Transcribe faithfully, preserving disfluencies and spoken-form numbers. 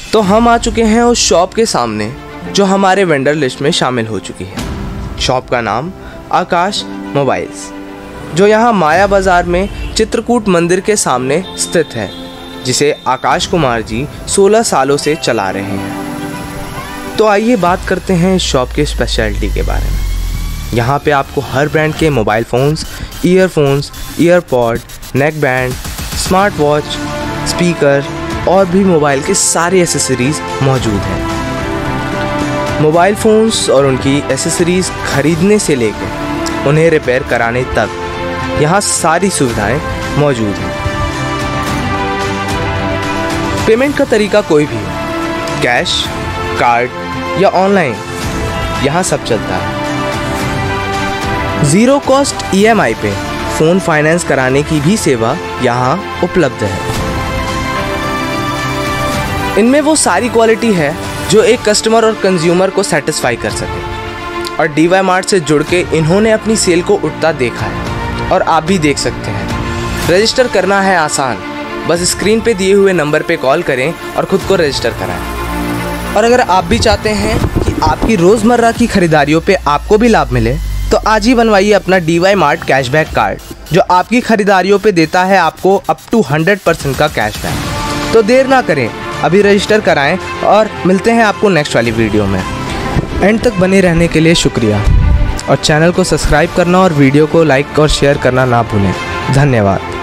तो हम आ चुके हैं उस शॉप के सामने जो हमारे वेंडर लिस्ट में शामिल हो चुकी है। शॉप का नाम आकाश मोबाइल्स, जो यहाँ माया बाज़ार में चित्रकूट मंदिर के सामने स्थित है, जिसे आकाश कुमार जी सोलह सालों से चला रहे हैं। तो आइए बात करते हैं इस शॉप के स्पेशलिटी के बारे में। यहाँ पे आपको हर ब्रांड के mobile phones, earphones, earpod, neck band, smart watch, speaker और भी मोबाइल के सारे एसेसरीज़ मौजूद हैं। मोबाइल फ़ोन्स और उनकी एसेसरीज़ खरीदने से लेकर उन्हें रिपेयर कराने तक यहाँ सारी सुविधाएं मौजूद हैं। पेमेंट का तरीका कोई भी हो, कैश, कार्ड या ऑनलाइन, यहाँ सब चलता है। Zero cost E M I पे फ़ोन फाइनेंस कराने की भी सेवा यहाँ उपलब्ध है। इनमें वो सारी क्वालिटी है जो एक कस्टमर और कंज्यूमर को सेटिस्फाई कर सके। और डी वाई मार्ट से जुड़ के इन्होंने अपनी सेल को उठता देखा है और आप भी देख सकते हैं। रजिस्टर करना है आसान, बस स्क्रीन पे दिए हुए नंबर पे कॉल करें और ख़ुद को रजिस्टर कराएं। और अगर आप भी चाहते हैं कि आपकी रोज़मर्रा की खरीदारियों पे आपको भी लाभ मिले, तो आज ही बनवाइए अपना D Y mart cashback card, जो आपकी खरीदारियों पे देता है आपको अप टू हंड्रेड परसेंट का कैशबैक। तो देर ना करें, अभी रजिस्टर कराएं और मिलते हैं आपको नेक्स्ट वाली वीडियो में। एंड तक बने रहने के लिए शुक्रिया, और चैनल को सब्सक्राइब करना और वीडियो को लाइक और शेयर करना ना भूलें। धन्यवाद।